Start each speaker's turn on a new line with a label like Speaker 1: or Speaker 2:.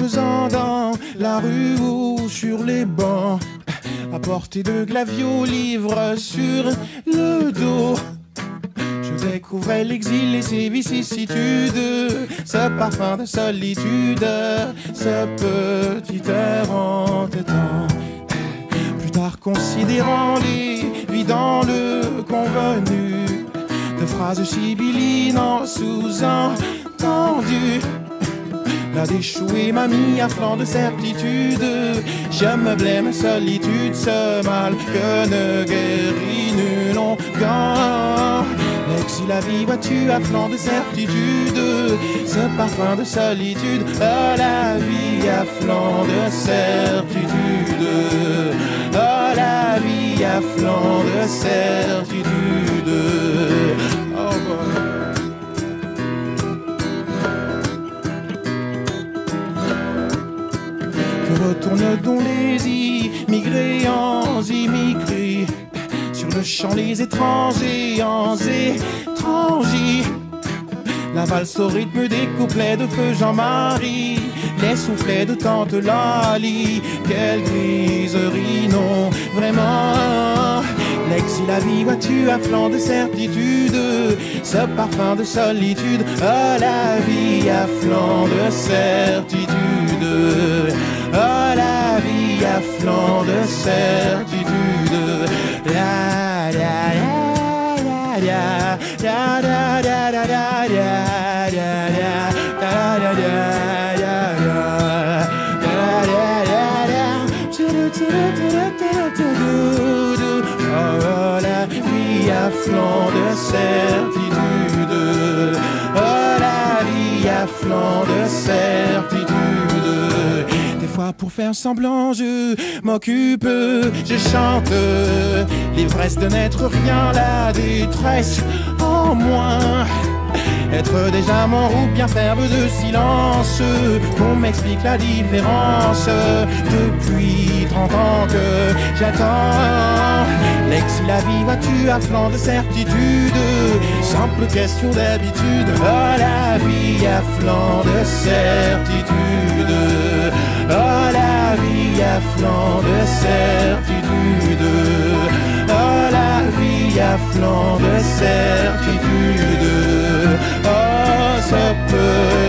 Speaker 1: faisant dans la rue ou sur les bancs, à portée de glavio, livre sur le dos. Je découvrais l'exil et ses vicissitudes, ce parfum de solitude, ce petit air entêtant. Plus tard considérant les vies dans le convenu, de phrases sibyllines en sous-entendu. La déchouée m'a mis à flanc de certitude. Je me blême, solitude, ce mal que ne guérit nul onguent. L'exil à vie, vois-tu, à flanc de certitude, ce parfum de solitude. Oh, la vie à flanc de certitude. Oh, la vie à flanc de certitude. Oh, boy. Retourne donc les immigrés en immigrés, sur le champ les étrangers en étrangers. La valse au rythme des couplets de feu Jean-Marie, les soufflets de tante Lali. Quelle griserie, non, vraiment. L'exil à vie, vois-tu, à flanc de certitude, ce parfum de solitude. Oh, la vie à flanc de certitude. Oh, la vie à flanc de certitude. La la la la la la la la la la vie à flanc de certitude. Oh, la vie à flanc de certitude. Des fois pour faire semblant je m'occupe, je chante l'ivresse de n'être rien, la détresse en moins. Être déjà mort ou bien faire de silence, qu'on m'explique la différence. Depuis 30 ans que j'attends l'exil à vie, vois-tu, à flanc de certitude, simple question d'habitude. Oh, la vie à flanc de certitude. Oh, la vie à flanc de certitude. Oh, la vie à flanc de certitude. Oh, ce